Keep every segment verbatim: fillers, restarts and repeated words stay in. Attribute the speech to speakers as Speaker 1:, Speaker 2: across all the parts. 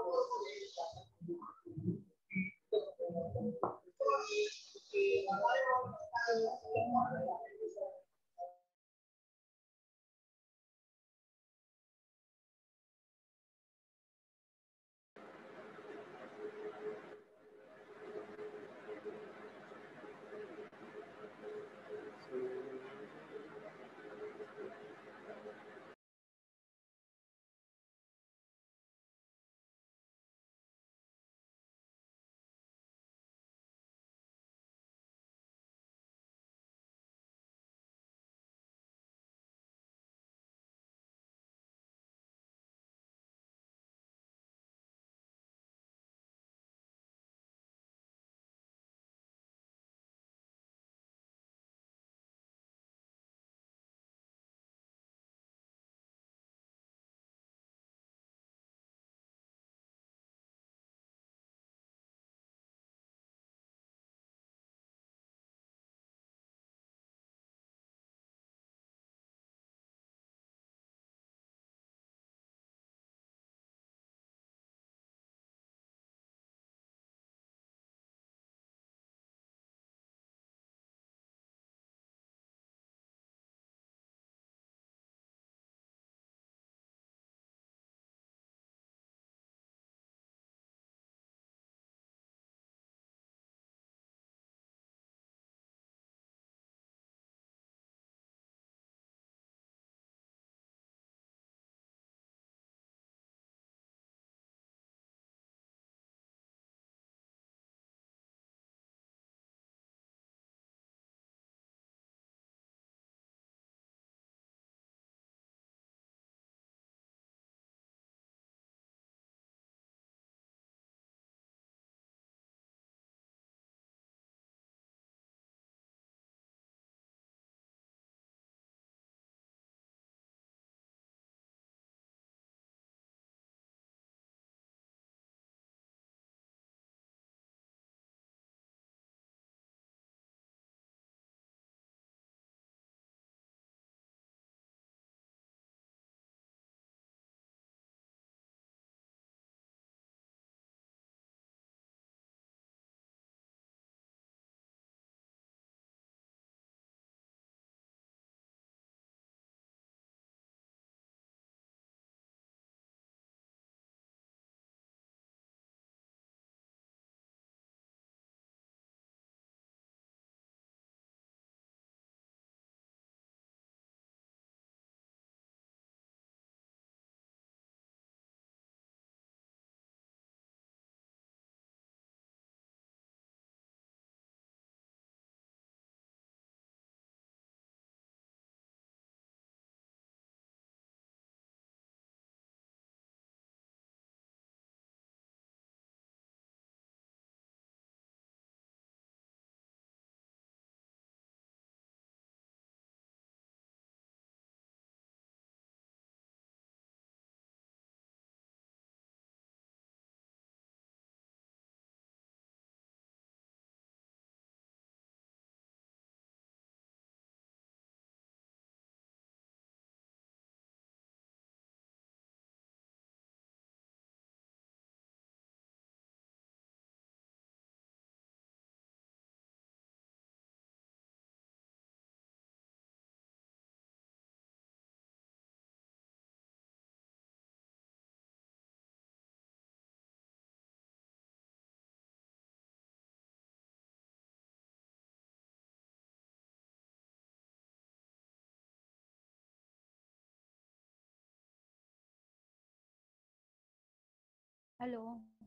Speaker 1: Hello,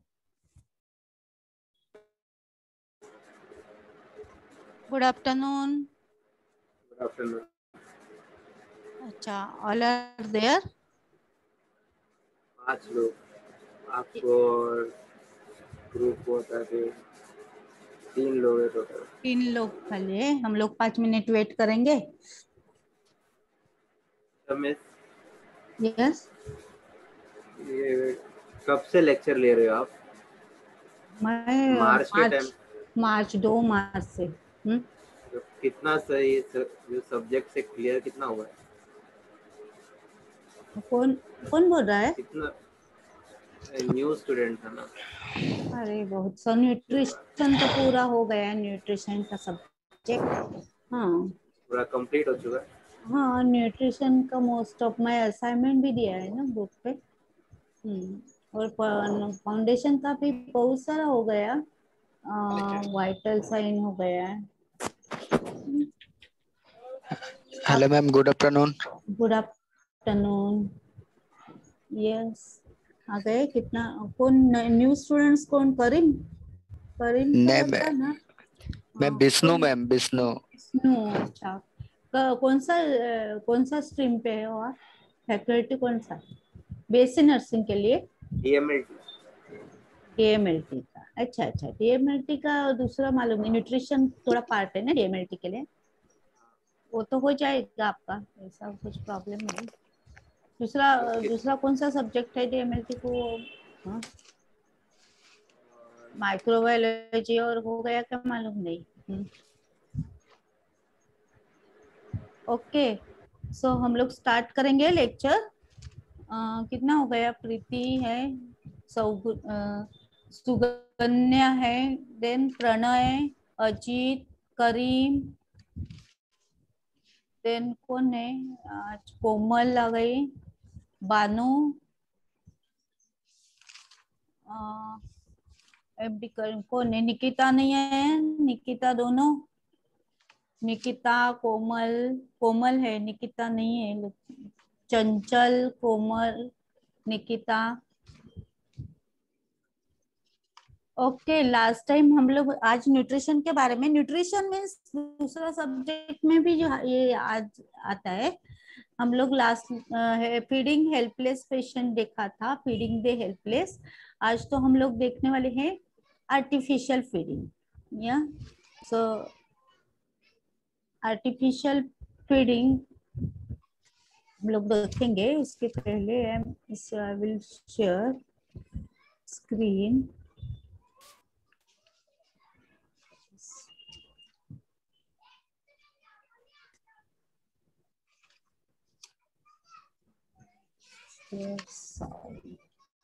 Speaker 1: good afternoon.
Speaker 2: Good afternoon.
Speaker 1: अच्छा, all are there.
Speaker 2: पांच लोग आपको और ग्रुप होता है तीन लोग है टोटल.
Speaker 1: तीन लोग खाली है. हम लोग पाँच मिनट वेट करेंगे. यस.
Speaker 2: ये कब से लेक्चर ले रहे हो आप?
Speaker 1: मैं
Speaker 2: मार्च के टाइम.
Speaker 1: मार्च मार्च दो मार्च से. हम्म.
Speaker 2: तो कितना सही जो सब्जेक्ट से क्लियर कितना हुआ है?
Speaker 1: कौन कौन बोल रहा है?
Speaker 2: कितना न्यू स्टूडेंट था ना।
Speaker 1: अरे बहुत सो न्यूट्रिशन तो पूरा हो गया, न्यूट्रिशन का सब्जेक्ट। हाँ
Speaker 2: पूरा कंप्लीट हो चुका है।
Speaker 1: हाँ, न्यूट्रिशन का मोस्ट ऑफ मैं असाइनमेंट भी दिया है ना बुक पे। हम्म और फाउंडेशन का भी बहुत सारा हो गया, वाइटल साइन हो गया है।
Speaker 3: Hello ma'am, good afternoon.
Speaker 1: Good afternoon. Yes, आ गए। कितना कौन न्यू स्टूडेंट्स? कौन? करीम? करीम तो
Speaker 3: नहीं
Speaker 1: लगता है ना।
Speaker 3: मैम,
Speaker 1: हाँ,
Speaker 3: विष्णु
Speaker 1: कौन?
Speaker 3: मैम, विष्णु।
Speaker 1: विष्णु। अच्छा, क- कौन सा अ, कौन सा स्ट्रीम पे है और फैकल्टी कौन सा? बीएससी नर्सिंग के लिए
Speaker 2: डीएमएलटी।
Speaker 1: डीएमएलटी का। अच्छा अच्छा, डीएमएलटी का दूसरा मालूम नहीं, न्यूट्रिशन थोड़ा पार्ट है ना डीएमएलटी के लिए, वो तो हो जाएगा आपका, ऐसा कुछ प्रॉब्लम नहीं। दूसरा दूसरा कौन सा सब्जेक्ट है डीएमएलटी को? हाँ, माइक्रोबायोलॉजी और हो गया क्या मालूम नहीं। हम्म, ओके, सो हम लोग स्टार्ट करेंगे लेक्चर। कितना हो गया? प्रीति है, सौगु अ, सुगन्या है, देन प्रणय, अजीत, करीम, देन कौन है आज? कोमल आ गई, बानू, एमडी करीम कौन है? निकिता नहीं है, निकिता दोनों, निकिता कोमल, कोमल है, निकिता नहीं है, Chanchal, Komal, Nikita. Okay, last time हम लोग आज न्यूट्रिशन के बारे में, न्यूट्रिशन में दूसरा सब्जेक्ट में भी जो ये आज आता है, हम लोग लास्ट फीडिंग हेल्पलेस पेशेंट देखा था, फीडिंग दे हेल्पलेस। आज तो हम लोग देखने वाले हैं आर्टिफिशियल फीडिंग। या सो आर्टिफिशियल फीडिंग हम लोग देखेंगे। उसके पहले I will share screen. Sorry.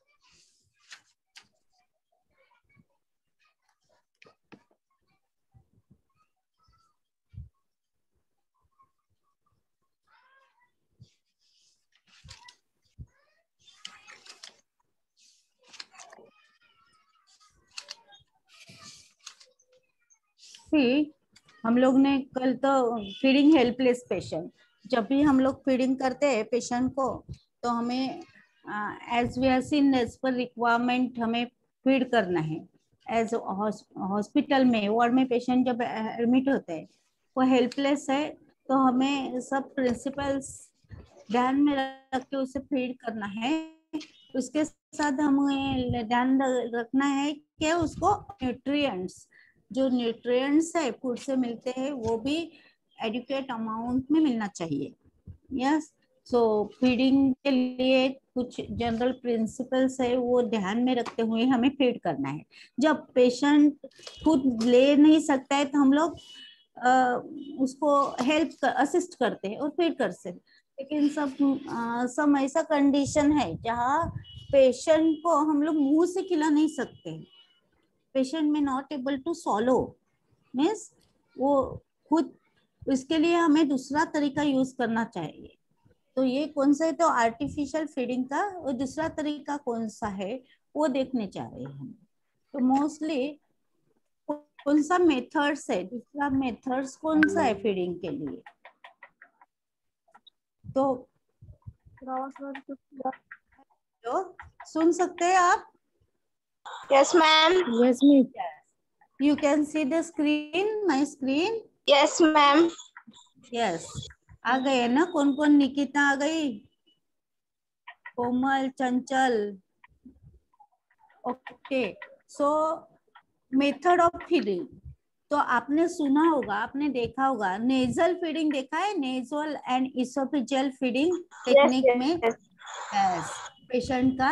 Speaker 1: See, हम लोग ने कल तो फीडिंग हेल्पलेस पेशेंट, जब भी हम लोग फीडिंग करते हैं पेशेंट को तो हमें as we are seen as per requirement हमें फीड करना है। एज हॉस्पिटल में वार्ड में पेशेंट जब एडमिट होते हैं वो हेल्पलेस है, तो हमें सब प्रिंसिपल्स ध्यान में रख के उसे फीड करना है। उसके साथ हमें ध्यान रखना है कि उसको न्यूट्रिएंट्स, जो न्यूट्रिएंट्स है फूड से मिलते हैं वो भी एडुकेट अमाउंट में मिलना चाहिए। यस, सो फीडिंग के लिए कुछ जनरल प्रिंसिपल्स है वो ध्यान में रखते हुए हमें फीड करना है। जब पेशेंट खुद ले नहीं सकता है तो हम लोग उसको हेल्प असिस्ट करते हैं और फीड करते हैं। लेकिन सब सब ऐसा कंडीशन है जहाँ पेशेंट को हम लोग मुंह से खिला नहीं सकते, पेशेंट में not able to swallow, means वो खुद, इसके लिए हमें दूसरा तरीका यूज करना चाहिए। तो ये कौन सा है? तो आर्टिफिशियल फीडिंग का और दूसरा तरीका कौन सा है वो देखने चाह रहे हैं हम। तो मोस्टली कौन सा मेथड्स है, दूसरा मेथड्स कौन सा है फीडिंग के लिए? तो तो सुन सकते हैं आप?
Speaker 4: Yes, ma'am.
Speaker 1: Yes, me. You can see the screen, my screen.
Speaker 4: Yes, ma'am.
Speaker 1: Yes. आ गए ना? कौन कौन? निकिता आ गई, Komal, Chanchal. Okay, so method of feeding तो आपने सुना होगा, आपने देखा होगा, नेजल फीडिंग देखा है, nasal and oesophageal feeding technique
Speaker 4: yes,
Speaker 1: में।
Speaker 4: yes.
Speaker 1: यस, पेशेंट का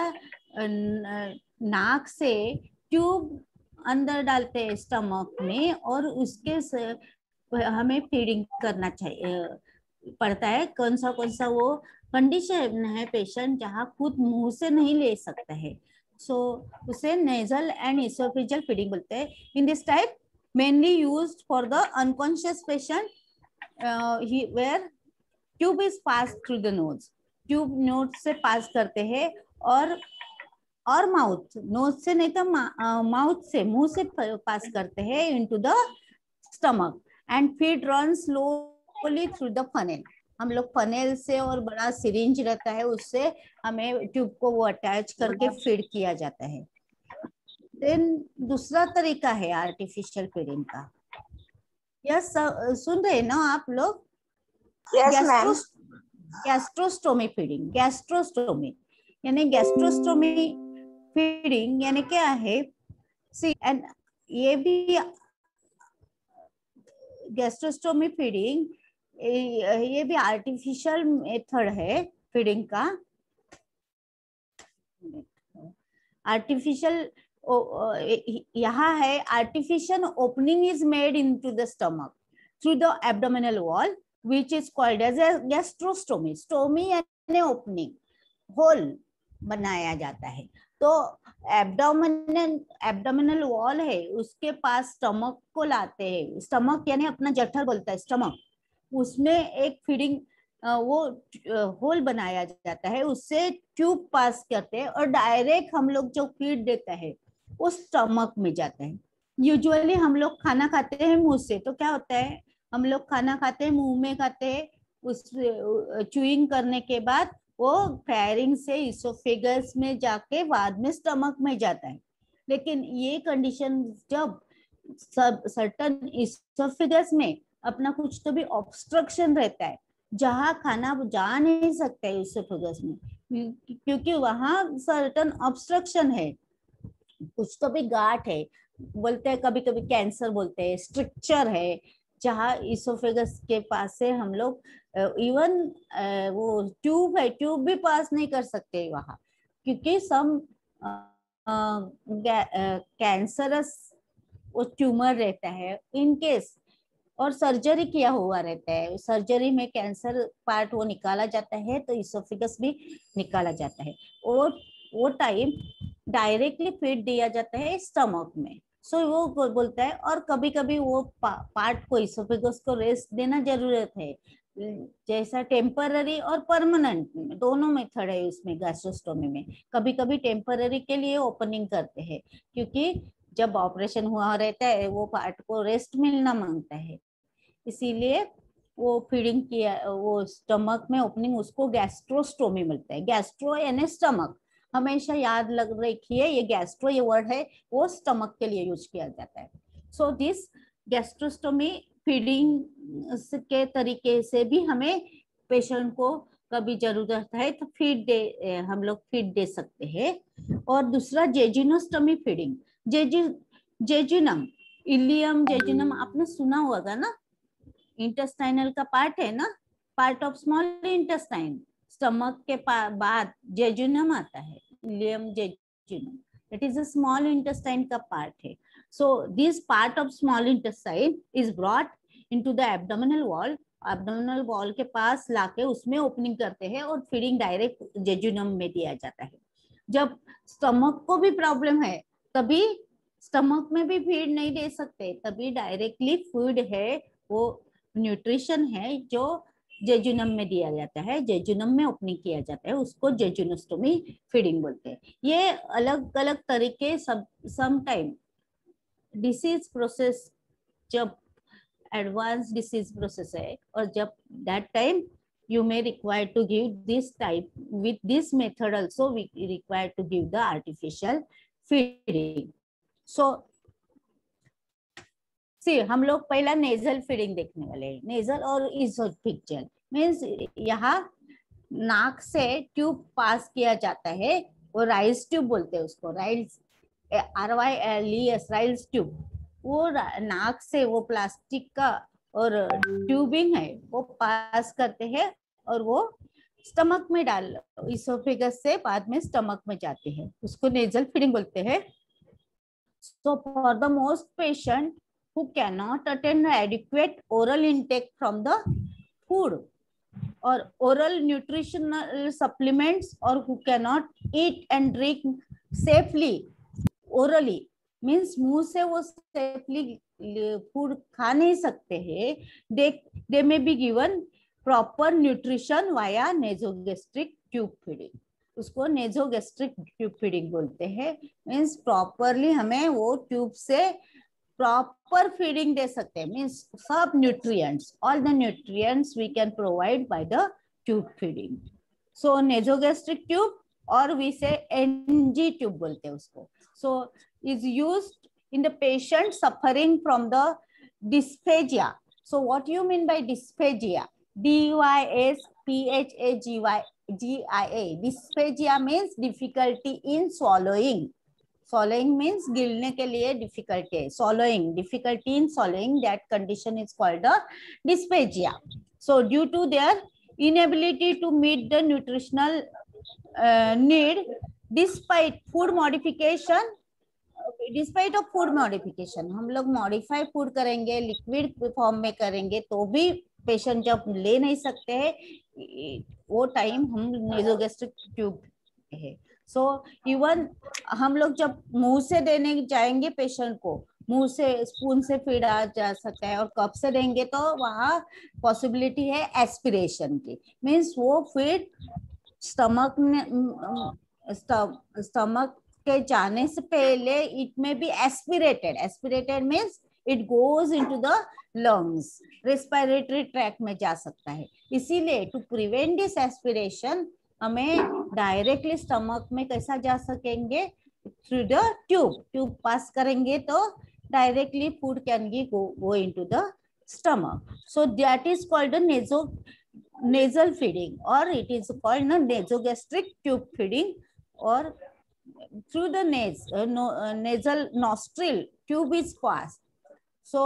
Speaker 1: नाक से ट्यूब अंदर डालते हैं स्टमक में और उसके से हमें फीडिंग करना चाहिए पड़ता है। कौन सा कौन सा वो कंडीशन है पेशेंट जहाँ खुद मुंह से नहीं ले सकता है सो उसे नेजल एंड इसोफेजियल फीडिंग बोलते हैं. In this type mainly used for the unconscious patient where tube is pass through the nose. Tube nose से पास करते हैं और और माउथ, नोज से नहीं तो माउथ से, मुंह से पास करते हैं into the stomach and feed run slowly through the funnel. हम लोग फनेल से और बड़ा सिरिंज रहता है उससे हमें ट्यूब को वो अटैच करके फीड किया जाता है. देन दूसरा तरीका है आर्टिफिशियल फीडिंग का. यस, सुन रहे ना आप लोग?
Speaker 4: Yes, ma'am.
Speaker 1: Gastrostomy feeding. Gastrostomy यानी गैस्ट्रोस्टोमी फीडिंग यानी क्या है? सी एंड ये भी गैस्ट्रोस्टोमी फीडिंग ये भी आर्टिफिशियल मेथड है फीडिंग का. आर्टिफिशियल यहाँ है artificial opening is made into the stomach through the abdominal wall which is called as a gastrostomy. Stomy यानी ओपनिंग, होल बनाया जाता है. तो एब्डोमिनल एब्डोमिनल वॉल है उसके पास स्टमक को लाते हैं. स्टमक यानी अपना जठर बोलता है स्टमक. उसमें एक फीडिंग वो होल बनाया जाता है, उससे ट्यूब पास करते हैं और डायरेक्ट हम लोग जो फीड देता है वो स्टमक में जाता है. यूजुअली हम लोग खाना खाते हैं मुंह से, तो क्या होता है हम लोग खाना खाते हैं मुंह में खाते हैं, उस च्यूइंग करने के बाद वो फैरिंग से इसोफेगस में जाके बाद में स्टमक में जाता है. लेकिन ये कंडीशन जब सब सर्टन इसोफेगस में अपना कुछ तो भी ऑब्स्ट्रक्शन रहता है जहाँ खाना जा नहीं सकता है इसोफेगस में, क्योंकि वहां सर्टन ऑब्स्ट्रक्शन है, कुछ तो भी गांठ है, बोलते हैं कभी कभी कैंसर बोलते हैं, स्ट्रक्चर है जहाँ इसोफेगस के पास से हम लोग इवन वो ट्यूब है ट्यूब भी पास नहीं कर सकते वहाँ, क्योंकि सम कैंसरस वो ट्यूमर रहता है इन केस, और सर्जरी किया हुआ रहता है. सर्जरी में कैंसर पार्ट वो निकाला जाता है तो इसोफेगस भी निकाला जाता है. और वो टाइम डायरेक्टली फीड दिया जाता है स्टमक में. सो so, वो बोलता है. और कभी कभी वो पा, पार्ट को इसोफेगस को रेस्ट देना जरूरत है, जैसा टेम्पररी और परमानेंट दोनों मेथड है उसमें गैस्ट्रोस्टोमी में. कभी कभी टेम्पररी के लिए ओपनिंग करते हैं क्योंकि जब ऑपरेशन हुआ रहता है वो पार्ट को रेस्ट मिलना मांगता है, इसीलिए वो फीडिंग किया वो स्टमक में ओपनिंग उसको गैस्ट्रोस्टोमी मिलता है. गैस्ट्रो यानी स्टमक, हमेशा याद लग रखिए ये गैस्ट्रो ये वर्ड है वो स्टमक के लिए यूज किया जाता है. सो दिस गैस्ट्रोस्टोमी फीडिंग के तरीके से भी हमें पेशेंट को कभी जरूरत है तो फीड दे हम लोग फीड दे सकते हैं. और दूसरा jejunostomy feeding. Jeju jejunum ileum jejunum आपने सुना होगा ना, इंटेस्टाइनल का पार्ट है ना, part of small intestine. Stomach के बाद जेजुनम आता है, ileum jejunum, that is a small intestine का part है. So this part of small intestine is brought into the abdominal wall. abdominal wall के पास लाके उसमें ओपनिंग करते हैं और फीडिंग डायरेक्ट जेजुनम में दिया जाता है. जब स्टमक को भी प्रॉब्लम है तभी स्टमक में भी फीड नहीं दे सकते, तभी डायरेक्टली फूड है वो न्यूट्रिशन है जो जेजुनम में दिया जाता है, जेजुनम में ओपनिंग किया जाता है, उसको जेजुनोस्टोमी फीडिंग बोलते हैं. ये अलग अलग तरीके सब सम टाइम डिसीज प्रोसेस जब एडवांस डिसीज प्रोसेस है और जब that time you may require to give this type with this method also we require to give the artificial feeding. So see हम लोग पहला नेजल फीडिंग देखने वाले हैं. नेजल और इसोफेजियल मीन्स यहाँ नाक से ट्यूब पास किया जाता है, वो राइल्स ट्यूब बोलते हैं उसको, Ryle's R Y L E S Ryle's tube. वो नाक से वो प्लास्टिक का और ट्यूबिंग है वो पास करते हैं और वो स्टमक में डाल इसोफेगस से बाद में स्टमक में जाते हैं, उसको नेजल फीडिंग बोलते हैं. So for the most patient who cannot attain adequate oral intake from the food or oral nutritional supplements or who cannot eat and drink safely orally, means मुंह से वो सेफली फूड खा नहीं सकते हैं, they they may be given proper nutrition via nasogastric tube feeding. उसको nasogastric tube feeding बोलते हैं। मीन्स प्रॉपरली हमें वो ट्यूब से प्रॉपर फीडिंग दे सकते हैं, मीन्स सब nutrients, all the nutrients we can provide by the tube feeding. So nasogastric tube और वी से एनजी ट्यूब बोलते हैं उसको। So is used in the patient suffering from the dysphagia. So what you mean by dysphagia? D Y S P H A G Y G I A. Dysphagia means difficulty in swallowing. Swallowing means गिलने के लिए difficulty है. Swallowing, difficulty in swallowing, that condition is called a dysphagia. So due to their inability to meet the nutritional uh, need despite food modification, despite of food modification, हम लोग modify food करेंगे, liquid form में करेंगे, तो भी patient जब ले नहीं सकते हैं, वो टाइम हम नेजोगेस्ट्रिक ट्यूब है। सो इवन हम लोग जब मुंह से देने जाएंगे पेशेंट को, मुंह से स्पून से फीड आ जा सकता है, और कप से देंगे तो वहाँ पॉसिबिलिटी है एस्पिरेशन की, मीन्स वो फीड स्टमक में स्टमक के जाने से पहले it may be aspirated. Aspirated means it goes into the lungs, respiratory tract में जा सकता है। इसीलिए टू प्रिवेंट दिस एस्पिरेशन हमें डायरेक्टली स्टमक में कैसा जा सकेंगे, through the tube. Tube pass करेंगे तो directly food can be go go into the stomach. So that is called the naso nasal feeding, or it is called the nasogastric tube feeding, or through the nase, uh, no, uh, nasal nostril tube is passed. So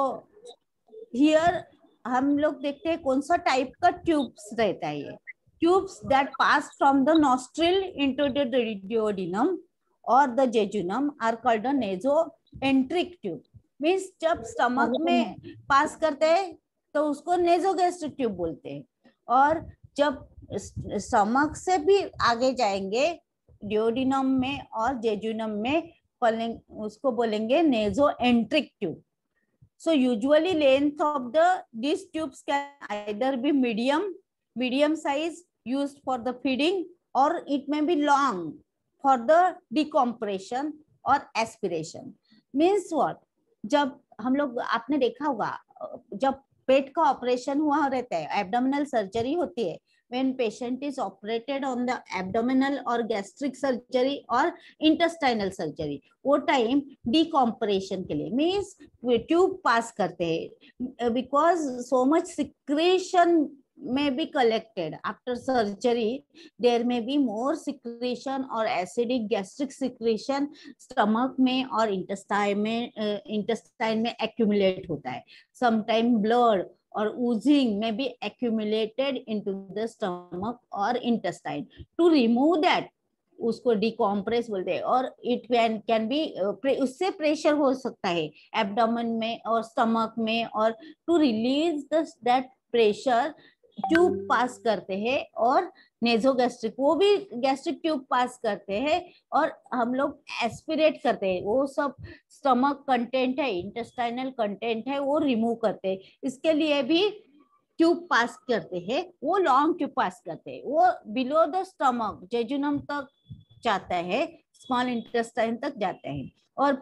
Speaker 1: here हम लोग देखते हैं कौन सा type का tubes रहता है। ये tubes that pass from the nostril into the duodenum or the jejunum are called the nasoenteric tube. Means जब स्टमक में पास करते हैं तो उसको नेजोगेस्ट्रिक ट्यूब बोलते हैं, और जब स्टमक से भी आगे जाएंगे डिओडिनम में और जेजुनम में, उसको बोलेंगे nasoenteric tube. So usually length of the this tubes can either be medium medium size used for the feeding, और it may be long for the decompression और एस्पिरेशन। मीन्स व्हाट, जब हम लोग, आपने देखा होगा जब पेट का ऑपरेशन हुआ रहता है, एब्डोमिनल सर्जरी होती है, when patient is operated on the abdominal or gastric surgery or intestinal surgery, वो टाइम decompression के लिए मीन्स ट्यूब पास करते हैं, because so much secretion may be collected after surgery. There may be more secretion or acidic gastric secretion stomach में और intestine में uh, intestine में accumulate होता है. Sometime blood or oozing may be accumulated into the stomach or intestine. To remove that, उसको डिकॉम्प्रेस बोलते हैं, और इट कैन कैन बी, उससे प्रेशर हो सकता है एब्डोमेन में और स्टमक में, और to release that pressure tube pass करते हैं, और नेजोगैस्ट्रिक वो भी गैस्ट्रिक ट्यूब पास करते हैं, और हम लोग एस्पिरेट करते हैं, वो सब स्टमक कंटेंट है, इंटेस्टाइनल कंटेंट है, वो रिमूव करते हैं। इसके लिए भी ट्यूब पास करते हैं, वो लॉन्ग ट्यूब पास करते हैं, वो बिलो द स्टमक जेजुनम तक जाता है, स्मॉल इंटेस्टाइन तक जाता है। और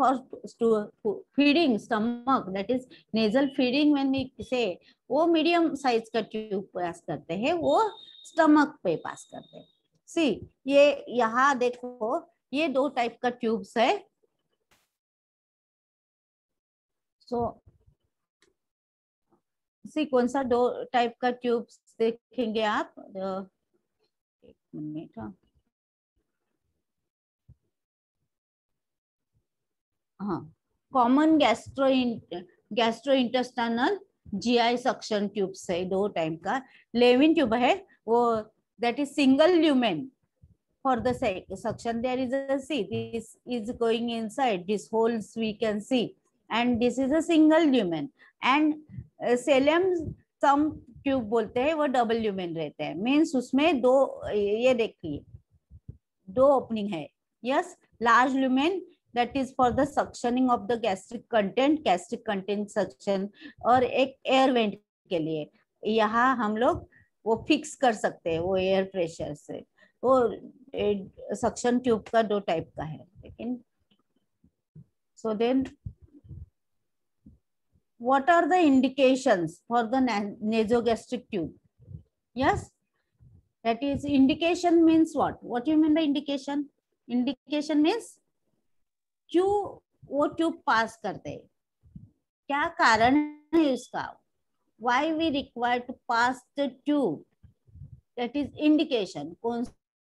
Speaker 1: for feeding stomach, that is nasal feeding when we say, वो मीडियम साइज का ट्यूब पास करते हैं, वो स्टमक पे पास करते हैं। सी ये यहाँ देखो, ये दो टाइप का ट्यूब्स है। सो so, सी कौन सा दो टाइप का ट्यूब्स देखेंगे आप, एक मिनट, हाँ हाँ common gastro gastrointestinal GI suction tubes है, दो टाइप का। लेविन ट्यूब है वो, that is single lumen for the suction, there is a see, this is going inside, this holes we can see, and this is a single lumen. And Salem sump tube बोलते हैं, वो double lumen रहते हैं, means उसमें दो, ये देखिए दो ओपनिंग है, Yes, large lumen, that is for the suctioning of the gastric content, gastric content suction, और एक air vent के लिए यहाँ हम लोग वो फिक्स कर सकते हैं वो एयर प्रेशर से। वो सक्शन ट्यूब का दो टाइप का है लेकिन। So then what are the indications for the nasogastric tube? Yes, that is indication means what? What do you mean by indication? Indication means क्यों वो ट्यूब पास करते हैं, क्या कारण है उसका, why we require to pass the tube, that is indication। कौन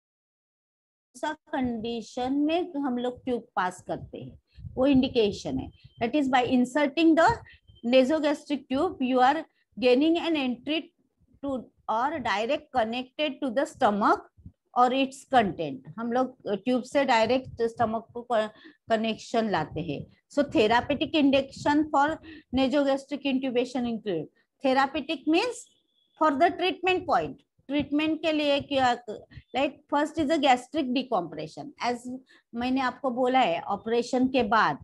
Speaker 1: सा कंडीशन में हम लोग ट्यूब पास करते हैं वो इंडिकेशन है। that is by inserting the nasogastric tube you are gaining an entry to or direct connected to the stomach और इट्स कंटेंट। हम लोग ट्यूब से डायरेक्ट स्टमक को कनेक्शन लाते हैं। So therapeutic indication for nasogastric intubation include, therapeutic means for the treatment point, treatment के लिए क्या, like first is a gastric decompression, as मैंने आपको बोला है ऑपरेशन के बाद,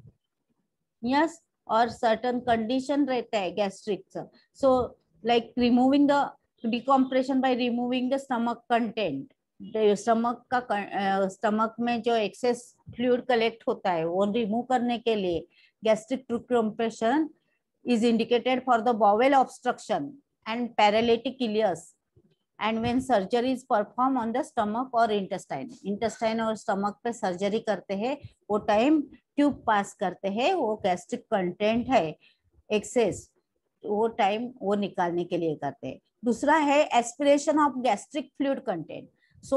Speaker 1: यस yes, और सर्टन कंडीशन रहता है gastric, so like removing the decompression by removing the stomach content, stomach का स्टमक में जो एक्सेस फ्लूइड कलेक्ट होता है वो रिमूव करने के लिए gastric decompression is indicated for the bowel obstruction and paralytic ileus and when surgery is perform on the stomach और इंटेस्टाइन, इंटेस्टाइन और स्टमक पे सर्जरी करते हैं वो टाइम ट्यूब पास करते हैं, वो गैस्ट्रिक कंटेंट है एक्सेस वो टाइम वो निकालने के लिए करते हैं। दूसरा है aspiration of gastric fluid content, so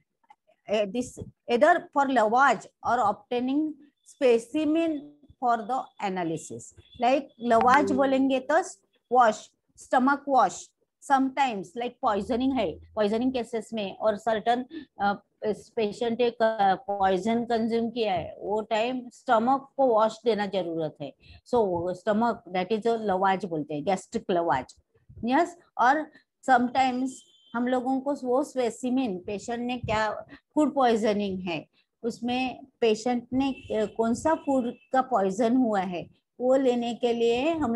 Speaker 1: uh, this either for lavage or obtaining specimen for the analysis, like lavage बोलेंगे तो wash, stomach wash, sometimes like poisoning है, poisoning cases में और certain uh, patient एक poison consume किया है वो time stomach को wash देना जरूरत है, so stomach that is a lavage बोलते हैं, gastric lavage, yes। और sometimes हम लोगों को वो स्पेसिमेन पेशेंट ने क्या फूड पॉइजनिंग है उसमें पेशेंट ने कौन सा फूड का पॉइजन हुआ है वो लेने के लिए हम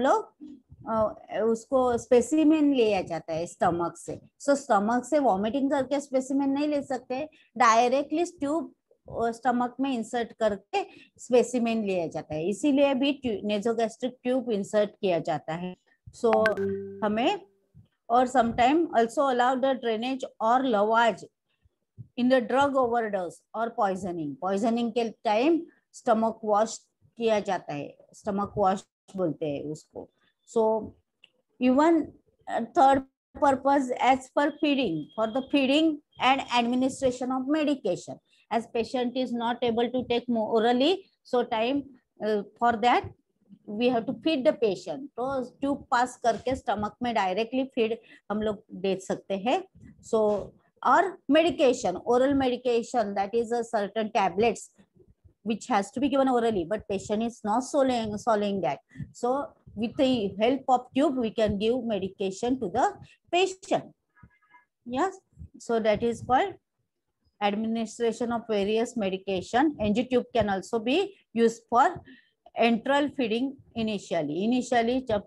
Speaker 1: लोग उसको स्पेसिमेन लिया जाता है स्टमक से। सो so, स्टमक से वॉमिटिंग करके स्पेसिमेन नहीं ले सकते, डायरेक्टली ट्यूब स्टमक में इंसर्ट करके स्पेसिमेन लिया जाता है, इसीलिए भी नेजोगैस्ट्रिक ट्यूब इंसर्ट किया जाता है। सो so, हमें और sometime also allow the drainage or lavage in the drug overdose or poisoning, poisoning के टाइम stomach wash किया जाता है, stomach wash बोलते हैं उसको। so even uh, third purpose as per feeding, for the feeding and administration of medication, as patient is not able to take more orally, so time uh, for that we have to feed the patient, तो tube pass करके stomach में directly feed हम लोग दे सकते हैं। So और medication, oral medication, that is a certain tablets which has to be given orally, but patient is not swallowing swallowing that, so with the help of tube we can give medication to the patient, yes। so that is called administration of various medication। N G tube can also be used for enteral feeding initially, initially जब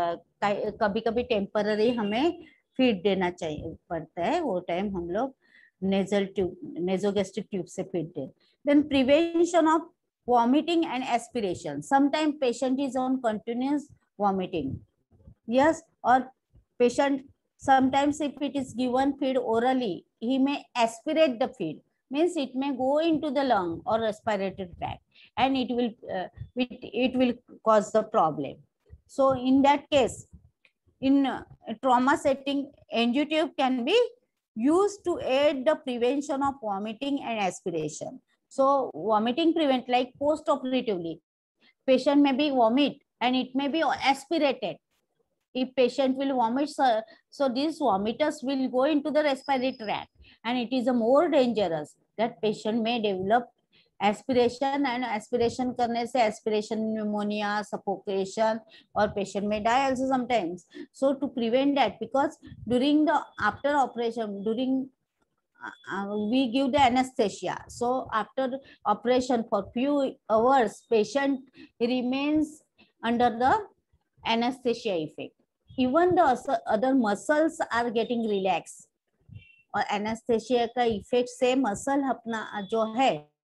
Speaker 1: कभी कभी temporary हमें feed देना चाहिए पड़ता है वो time हम लोग नेजल ट्यूब नेजोगैस्ट्रिक ट्यूब से फीड दें। Then prevention of vomiting and aspiration, sometime patient is on continuous vomiting, yes, और patient sometimes if it is given feed orally he may aspirate the feed, means it may go into the lung or respiratory tract and it will uh, it, it will cause the problem. So in that case, in uh, trauma setting, N G tube can be used to aid the prevention of vomiting and aspiration. So vomiting prevent, like post operatively patient may be vomit and it may be aspirated. If patient will vomit, so, so these vomiters will go into the respiratory tract and it is a more dangerous, that patient may develop aspiration and aspiration करने से aspiration pneumonia, suffocation, or patient may die also sometimes. So to prevent that, because during the after operation, during uh, we give the anesthesia. So after operation for few hours, patient remains under the anesthesia effect. Even the other muscles are getting relaxed. और anaesthesia का effect से muscle अपना जो है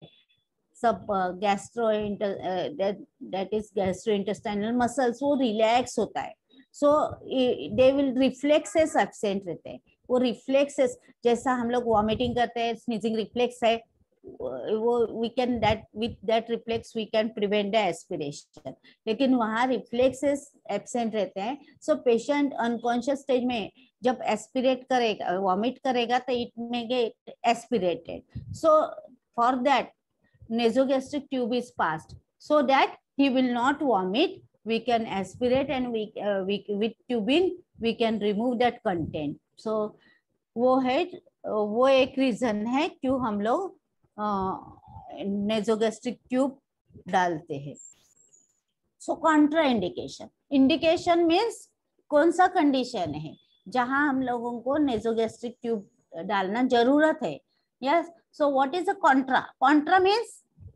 Speaker 1: सब gastro that is gastrointestinal muscles वो relax होता है. So they will reflexes absent रहते हैं. वो रिफ्लेक्सेस जैसा हम लोग वॉमिटिंग करते हैं, स्नीजिंग रिफ्लेक्स है, वो we can that with that reflex we can prevent the aspiration. लेकिन वहाँ रिफ्लेक्सेस एब्सेंट रहते हैं. सो पेशेंट अनकॉन्शियस स्टेज में जब एस्पिरेट करेगा, वॉमिट करेगा, तो it may get aspirated. So for that nasogastric tube is passed so that he will not vomit. We can aspirate and we, uh, we with tubing we can remove that content. So वो है, वो एक reason है क्यों हम लोग नेसोगैस्ट्रिक tube डालते हैं. So contraindication. Indication means कौन सा कंडीशन है जहां हम लोगों को नेसोगैस्ट्रिक ट्यूब डालना जरूरत है. Yes. So what is a contra? Contra means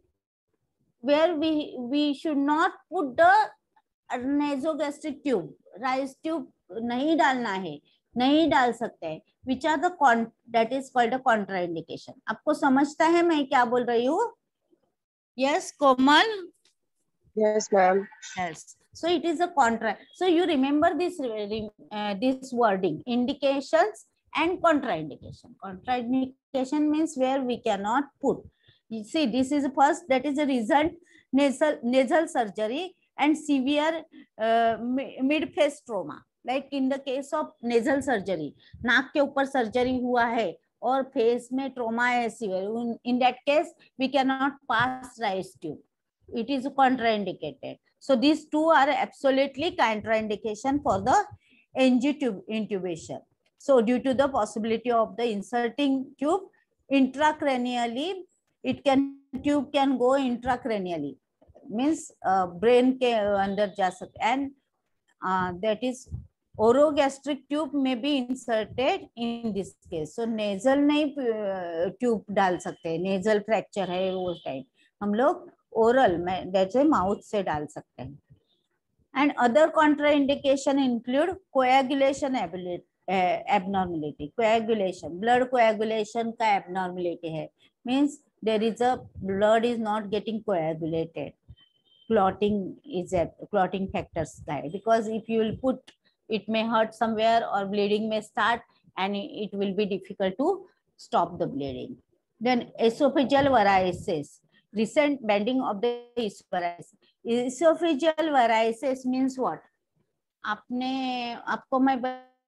Speaker 1: where we we should not put the nasogastric tube. Rise tube नहीं डालना है, नहीं डाल सकते हैं. Which are the con that is called a contraindication. आपको समझता है मैं क्या बोल रही हूँ? Yes, Komal.
Speaker 4: Yes, ma'am.
Speaker 1: Yes. So it is a contra. So you remember this uh, this wording: indications and contraindication. Contraindication means where we cannot put. You see, this is first, that is a result nasal nasal surgery and severe uh, mid face trauma. Like in the case of nasal surgery, नाक के ऊपर surgery हुआ है और face में trauma है severe. In that case, we cannot pass rice tube. It is contraindicated. So these two are absolutely contraindication for the N G tube intubation. So due to the possibility of the inserting tube intracranially, it can tube can go intracranially, means uh, brain के अंदर जा सकते, and uh, that is orogastric tube may be inserted in this case. So nasal नहीं uh, tube डाल सकते, nasal fracture है वो time हम लोग oral में जैसे माउथ से डाल सकते हैं. And other contraindication include coagulation ability. Abnormality, coagulation, blood coagulation का abnormality है, means there is a blood is not getting coagulated, clotting is at clotting factors का है, because if you will put, it may hurt somewhere or bleeding may start and it will be difficult to stop the bleeding. Then esophageal varices, recent bending of the esophagus. Esophageal varices means what? आपने आपको मैं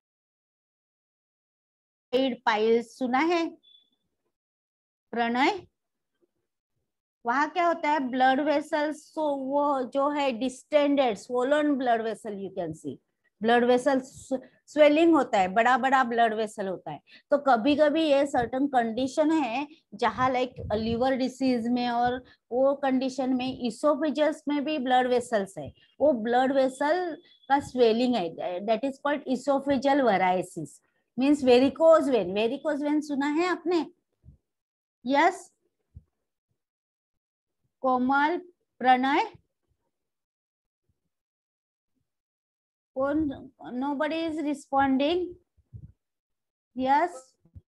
Speaker 1: piles सुना है प्रणय? वहां क्या होता है, blood vessels, सो वो जो है distended swollen blood vessel, you can see blood vessel swelling होता है, बड़ा बड़ा ब्लड वेसल होता है. तो कभी कभी ये सर्टन कंडीशन है जहां लाइक लिवर डिसीज में और वो कंडीशन में इसोफेजस में भी ब्लड वेसल्स है, वो ब्लड वेसल का स्वेलिंग है, that is called oesophageal varices. Means varicose vein. Varicose vein सुना है आपने? यस कोमल, प्रणय, कौन? Nobody is responding. Yes,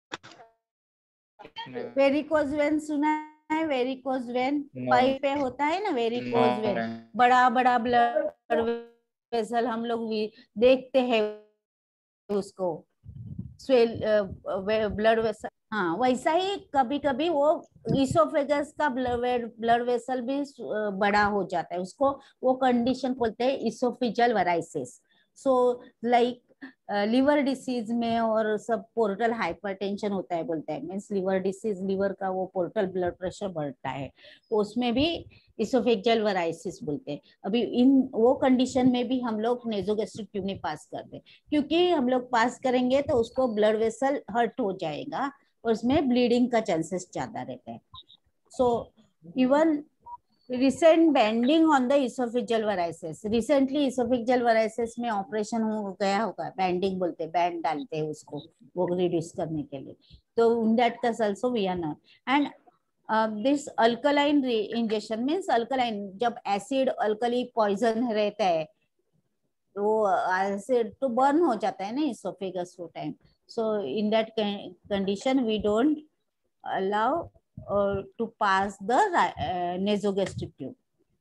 Speaker 1: varicose vein सुना है? वेरिकोज वेन पाइप पे होता है ना, वेरिकोज वेन, बड़ा बड़ा ब्लड वेसल हम लोग देखते हैं उसको, स्वेल ब्लड वेसल. हाँ, वैसा ही कभी कभी वो इसोफेगस का ब्लड ब्लड वेसल भी बड़ा हो जाता है, उसको वो कंडीशन बोलते हैं oesophageal varices. So like liver disease में और सब पोर्टल हाइपरटेंशन होता है बोलते हैं, मीन्स लिवर डिसीज, लिवर का वो पोर्टल ब्लड प्रेशर बढ़ता है, तो उसमें भी इसोफेजल वराइसिस बोलते हैं. अभी इन वो कंडीशन में भी हम लोग नेसोगैस्ट्रिक ट्यूब नहीं पास करते, क्योंकि हम लोग पास करेंगे तो उसको ब्लड वेसल हर्ट हो जाएगा और उसमें ब्लीडिंग का चांसेस ज्यादा रहता है. So even recent banding on the oesophageal varices, recently oesophageal varices में ऑपरेशन हो गया होगा, बेंडिंग बोलते हैं, बैंड डालते हैं उसको वो रिड्यूस करने के लिए. So in that case also we are not. And uh, this alkaline injection means alkaline, जब acid alkali poison रहता है तो acid तो burn हो जाता है ना esophagus वो time. So in that condition we don't allow uh, to pass the uh, nasogastric tube.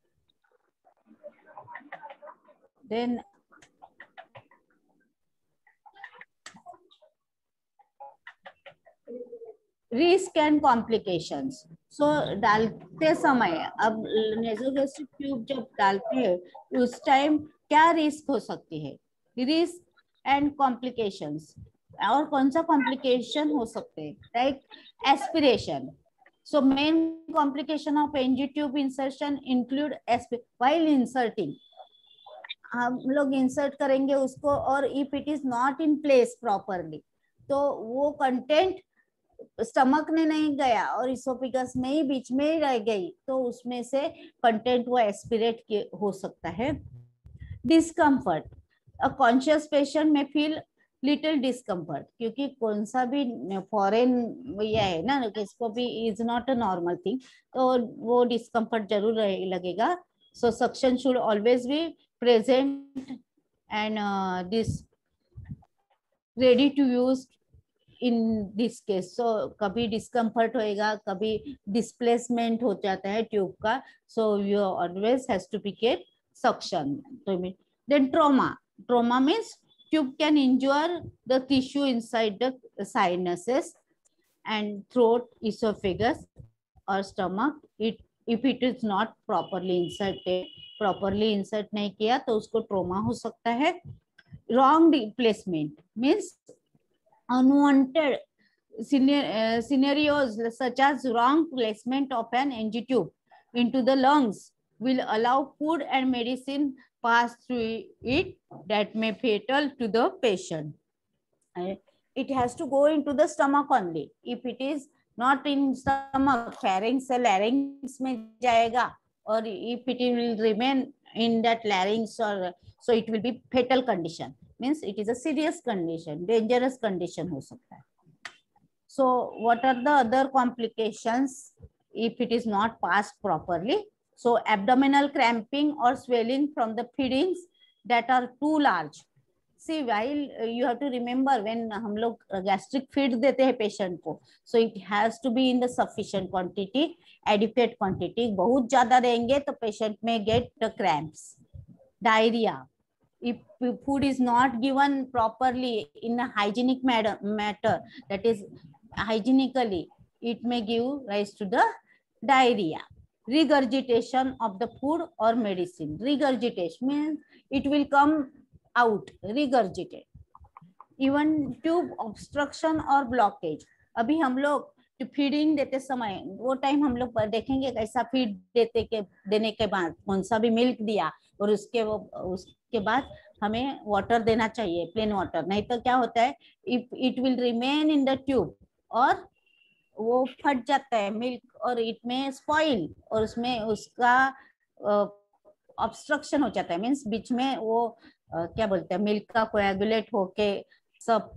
Speaker 1: Then risk and complications. So डालते समय अब नेसोगैस्ट्रिक ट्यूब जब डालते हैं उस टाइम क्या रिस्क हो सकती है, रिस्क एंड कॉम्प्लिकेशंस. और कौन सा कॉम्प्लिकेशन हो सकते हैं, like aspiration. So main complication of N G tube insertion include while inserting. हम लोग इंसर्ट करेंगे उसको और if it is not in place properly तो वो कंटेंट स्टमक में नहीं गया और इसोफेगस में ही बीच में ही रह गई तो उसमें से कंटेंट वो एस्पिरेट हो सकता है. डिस्कम्फर्ट. अ कॉन्शियस पेशेंट में फील लिटिल डिस्कम्फर्ट, क्योंकि कौन सा भी फॉरेन ये है ना इसको भी is not a normal thing, तो वो डिस्कम्फर्ट जरूर लगेगा. So suction should always be present and uh, this ready to use in this case. So कभी discomfort होएगा, कभी displacement हो जाता है ट्यूब का, so you always has to be kept suction. Then trauma. Trauma means tube can injure the tissue inside the sinuses and throat, esophagus or stomach. It if it is not properly inserted, properly insert नहीं किया तो उसको trauma हो सकता है. Wrong placement means unwanted scenarios such as wrong placement of an NG tube into the lungs will allow food and medicine pass through it that may fatal to the patient. It has to go into the stomach only. If it is not in stomach, pharynx से larynx में जाएगा, or if it will remain in that larynx, or so it will be fatal condition, means it is a serious condition, dangerous condition हो सकता है. So what are the other complications if it is not passed properly? So abdominal cramping or swelling from the feedings that are too large. See, while uh, you have to remember when हम लोग gastric feed देते हैं patient को, so it has to be in the sufficient quantity, adequate quantity. बहुत ज़्यादा देंगे तो patient may get the cramps, diarrhea. If food is not given properly in a hygienic matter, matter that is hygienically, it may give rise to the diarrhea. Regurgitation of the food or medicine. Regurgitation means it will come out, regurgitate. Even tube obstruction or blockage. अभी हम लोग feeding देते समय वो time हम लोग देखेंगे कैसा फीड देते के देने के बाद कौन सा भी मिल्क दिया और उसके वो उसके बाद हमें वाटर देना चाहिए, प्लेन वाटर. नहीं तो क्या होता है, if it will remain in the tube और वो फट जाता है मिल्क और इट में स्पॉइल और उसमें उसका ऑब्स्ट्रक्शन हो जाता है. मीन्स बीच में वो Uh, क्या बोलते हैं मिल्क का कोएगुलेट होके सब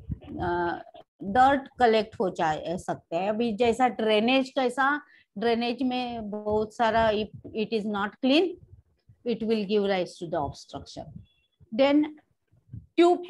Speaker 1: डर्ट uh, कलेक्ट हो जा सकते हैं. अभी जैसा ड्रेनेज कैसा ड्रेनेज में बहुत सारा it is not clean, it will give rise to the obstruction. Then tube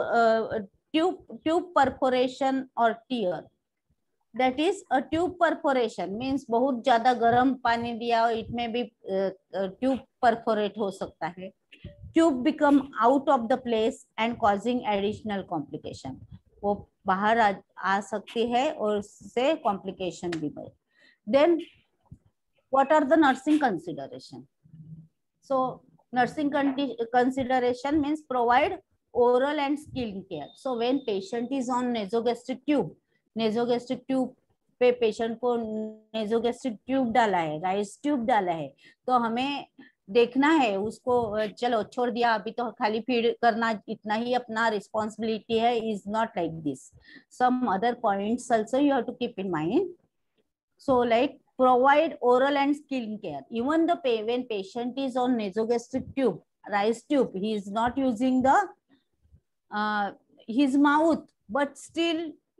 Speaker 1: tube tube perforation और tear. That is a tube perforation means बहुत ज्यादा गर्म पानी दिया, इट में भी ट्यूब uh, परफोरेट हो सकता है. Tube become out of the place and causing additional complication. वो बाहर आ, आ सकती है और उससे complication भी बढ़े. Then what are the nursing consideration? So nursing consideration means provide oral and skin care. So when patient is on nasogastric tube, nasogastric tube पे patient को nasogastric tube डाला है, राइस ट्यूब डाला है, तो हमें देखना है उसको. चलो छोड़ दिया अभी तो खाली फीड करना इतना ही अपना रिस्पॉन्सिबिलिटी है, is not like this. Some other points also you have to keep in mind. So like provide oral and skin care. Even the when patient is on nasogastric tube, rice tube, he is not using the uh, his mouth, but still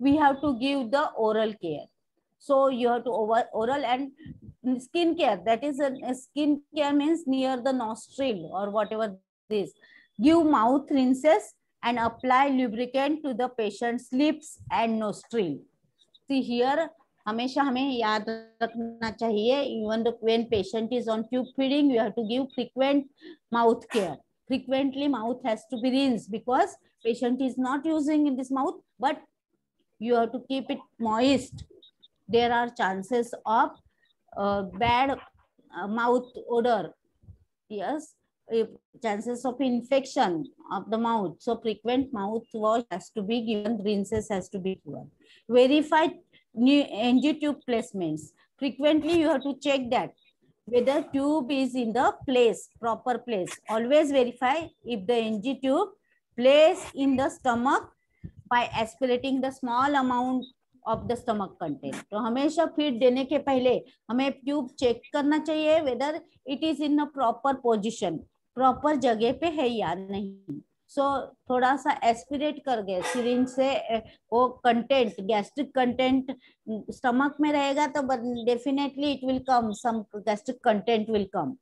Speaker 1: we have to give the oral care. So you have to over oral and skin care. That is a, a skin care means near the nostril or whatever this. Give mouth rinses and apply lubricant to the patient's lips and nostril. See here, हमेशा हमें याद रखना चाहिए, even when patient is on tube feeding, you have to give frequent mouth care. Frequently mouth has to be rinsed because patient is not using in this mouth, but you have to keep it moist. There are chances of uh, bad uh, mouth odor. Yes, chances of infection of the mouth. So frequent mouth wash has to be given, rinses has to be given. Verify new N G tube placements. Frequently you have to check that whether tube is in the place, proper place. Always verify if the N G tube placed in the stomach by aspirating the small amount of the stomach content. तो हमेशा feed देने के पहले हमें tube check करना चाहिए whether it is in a proper position, proper जगह पे है या नहीं. So थोड़ा सा एस्पिरेट कर गए सिरिंज से वो कंटेंट, गैस्ट्रिक कंटेंट स्टमक में रहेगा तो definitely it will come, some gastric content will come.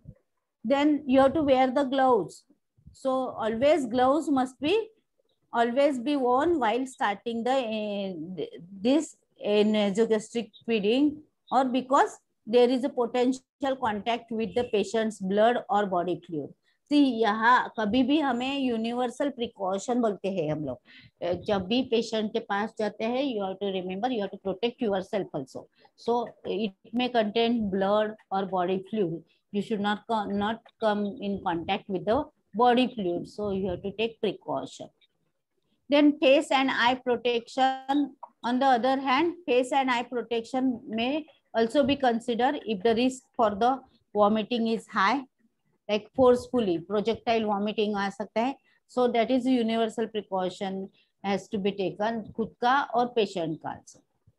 Speaker 1: Then you have to wear the gloves. So always gloves must be always be worn while starting the uh, this uh, nasogastric feeding, or because there is a potential contact with the patient's blood or body fluid. See, यहाँ कभी भी हमें universal precaution बोलते हैं हम लोग. जब भी पेशेंट के पास जाते हैं, you have to remember, you have to protect yourself also. So it may contain blood or body fluid. You should not come, not come in contact with the body fluid. So you have to take precaution. Then face and eye protection. On the other hand, face and eye protection may also be considered if the risk for the vomiting is high, like forcefully projectile vomiting आ सकता है. So that is universal precaution has to be taken, खुद का और patient का also.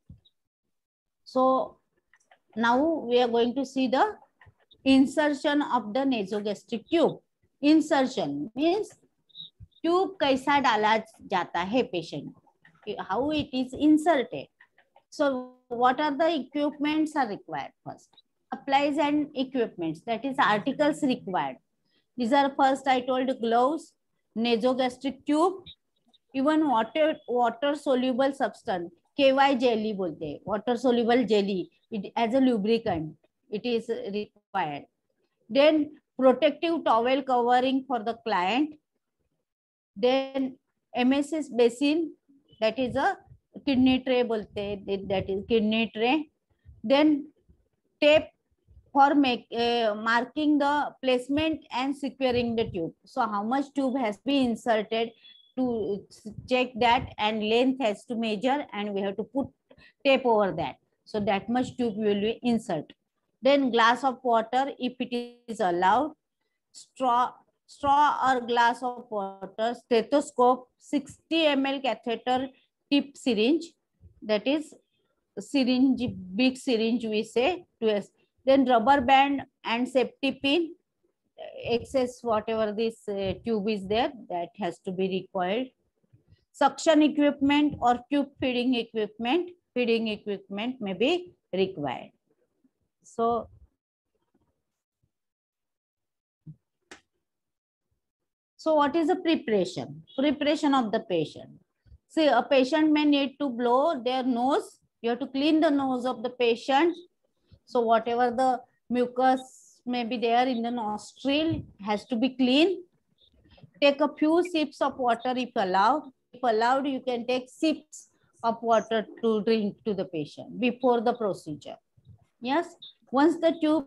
Speaker 1: So now we are going to see the insertion of the nasogastric tube. Insertion means tube कैसा डाला जाता है patient, how it is inserted. So what are the equipments are required? First, supplies and equipments, that is articles required. These are first I told gloves, nasogastric tube, even water water soluble substance, K Y jelly बोलते हैं, water soluble jelly, it as a lubricant it is required. Then protective towel covering for the client. Then M S S basin, that is a kidney tray बोलते हैं, that is kidney tray. Then tape for make uh, marking the placement and securing the tube. So how much tube has been inserted to check that, and length has to measure, and we have to put tape over that. So that much tube will be insert. Then glass of water if it is allowed. Straw straw or glass of water, stethoscope, sixty milliliter catheter tip syringe, that is syringe, big syringe we say. Then rubber band and safety pin, excess whatever this uh, tube is there, that has to be required. Suction equipment or tube feeding equipment, feeding equipment may be required. So So what is the preparation? Preparation of the patient. See, a patient may need to blow their nose. You have to clean the nose of the patient. So whatever the mucus may be there in the nostril has to be clean. Take a few sips of water if allowed. If allowed, you can take sips of water to drink to the patient before the procedure. Yes. Once the tube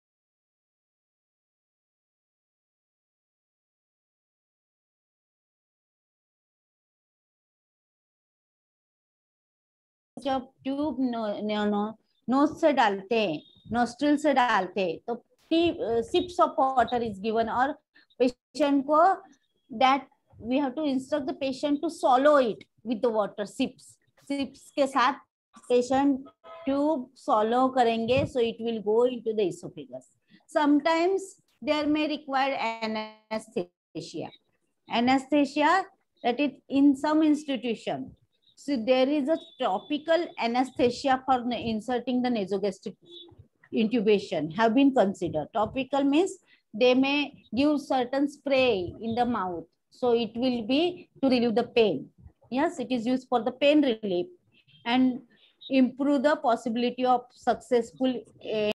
Speaker 1: जब tube nose से डालते हैं, nostril से डालते हैं, तो sips of water is given, और patient को that we have to instruct the patient to swallow it with the water. Sips sips के साथ पेशेंट ट्यूब सॉलो करेंगे, so it will go into the oesophagus. Sometimes there may require anaesthesia. Anaesthesia, that is in some institution. So there is a topical anesthesia for inserting the nasogastric intubation have been considered. Topical means they may give certain spray in the mouth, so it will be to relieve the pain. Yes, it is used for the pain relief and improve the possibility of successful